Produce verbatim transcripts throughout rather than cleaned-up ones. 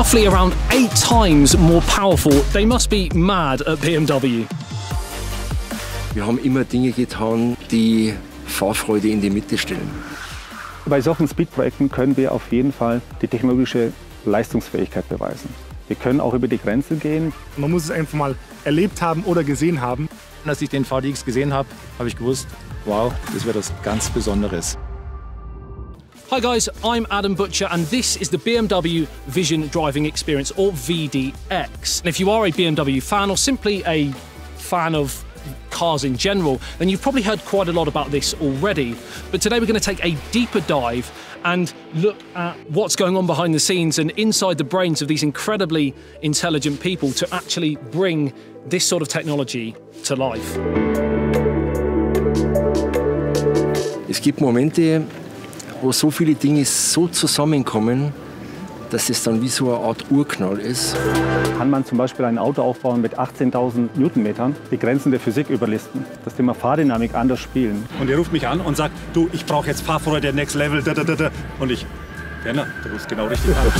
roughly around eight times more powerful. They must be mad at B M W. Wir haben immer Dinge getan, die Fahrfreude in die Mitte stellen. Bei solchen Speed-Projekten können wir auf jeden Fall die technologische Leistungsfähigkeit beweisen. Wir können auch über die Grenze gehen. Man muss es einfach mal erlebt haben oder gesehen haben. Als ich den V D X gesehen habe, habe ich gewusst, wow, das wäre das ganz Besonderes. Hi guys, I'm Adam Butcher and this is the B M W Vision Driving Experience, or V D X. And if you are a B M W fan or simply a fan of cars in general, then you've probably heard quite a lot about this already. But today we're going to take a deeper dive and look at what's going on behind the scenes and inside the brains of these incredibly intelligent people to actually bring this sort of technology to life. Es gibt Momente, wo so viele Dinge so zusammenkommen, dass es dann wie so eine Art Urknall ist. Kann man zum Beispiel ein Auto aufbauen mit achtzehntausend Newtonmetern, die Grenzen der Physik überlisten, das Thema Fahrdynamik anders spielen. Und er ruft mich an und sagt, du, ich brauche jetzt Fahrfreude, Next Level, da, da, da, da. Und ich, Werner, du rufst genau richtig an.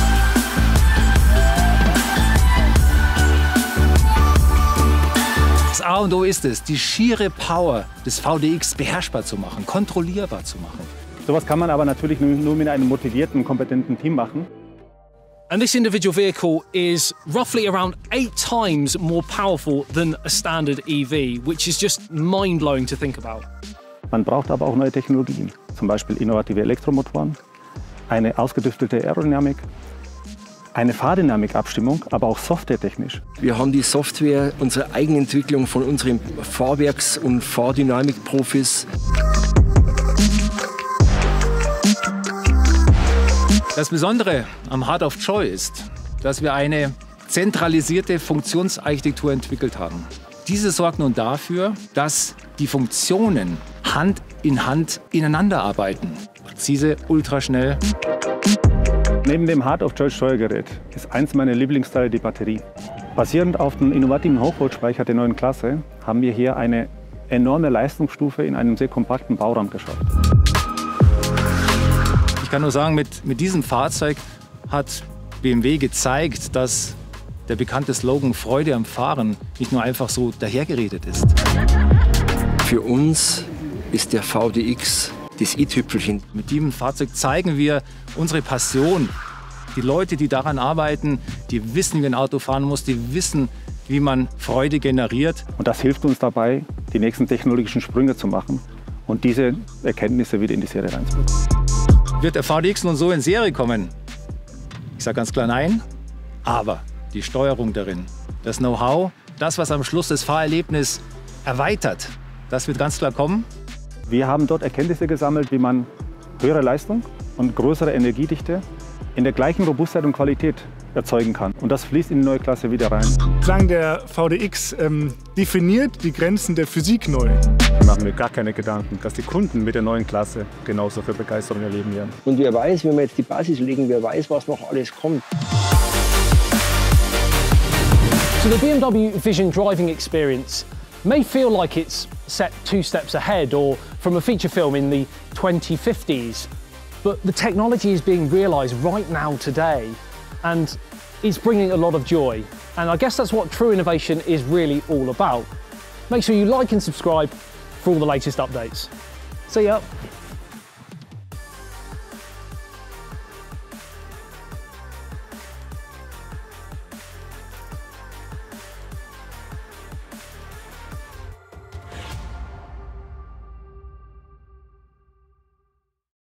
Das A und O ist es, die schiere Power des V D X beherrschbar zu machen, kontrollierbar zu machen. Sowas kann man aber natürlich nur mit einem motivierten, kompetenten Team machen. And this individual vehicle is roughly around eight times more powerful than a standard E V, which is just mind-blowing to think about. Man braucht aber auch neue Technologien, zum Beispiel innovative Elektromotoren, eine ausgedüftelte Aerodynamik, eine Fahrdynamikabstimmung, aber auch softwaretechnisch. Wir haben die Software, unsere Eigenentwicklung von unseren Fahrwerks- und Fahrdynamikprofis. Das Besondere am Heart of Joy ist, dass wir eine zentralisierte Funktionsarchitektur entwickelt haben. Diese sorgt nun dafür, dass die Funktionen Hand in Hand ineinander arbeiten. Präzise, ultraschnell. Neben dem Heart of Joy Steuergerät ist eins meiner Lieblingsteile die Batterie. Basierend auf dem innovativen Hochvoltspeicher der neuen Klasse haben wir hier eine enorme Leistungsstufe in einem sehr kompakten Bauraum geschafft. Ich kann nur sagen, mit, mit diesem Fahrzeug hat B M W gezeigt, dass der bekannte Slogan Freude am Fahren nicht nur einfach so dahergeredet ist. Für uns ist der V D X das i-Tüpfelchen. Mit diesem Fahrzeug zeigen wir unsere Passion. Die Leute, die daran arbeiten, die wissen, wie ein Auto fahren muss, die wissen, wie man Freude generiert. Und das hilft uns dabei, die nächsten technologischen Sprünge zu machen und diese Erkenntnisse wieder in die Serie reinzubringen. Wird der V D X nun so in Serie kommen? Ich sage ganz klar nein, aber die Steuerung darin, das Know-how, das, was am Schluss das Fahrerlebnis erweitert, das wird ganz klar kommen. Wir haben dort Erkenntnisse gesammelt, wie man höhere Leistung und größere Energiedichte in der gleichen Robustheit und Qualität erzeugen kann. Und das fließt in die neue Klasse wieder rein. Klang der V D X ähm, definiert die Grenzen der Physik neu. Ich mache mir gar keine Gedanken, dass die Kunden mit der neuen Klasse genauso viel Begeisterung erleben werden. Und wer weiß, wenn wir jetzt die Basis legen, wer weiß, was noch alles kommt. So the B M W Vision Driving Experience may feel like it's set two steps ahead or from a feature film in the twenty fifties, but the technology is being realised right now today and it's bringing a lot of joy. And I guess that's what true innovation is really all about. Make sure you like and subscribe for all the latest updates. See ya.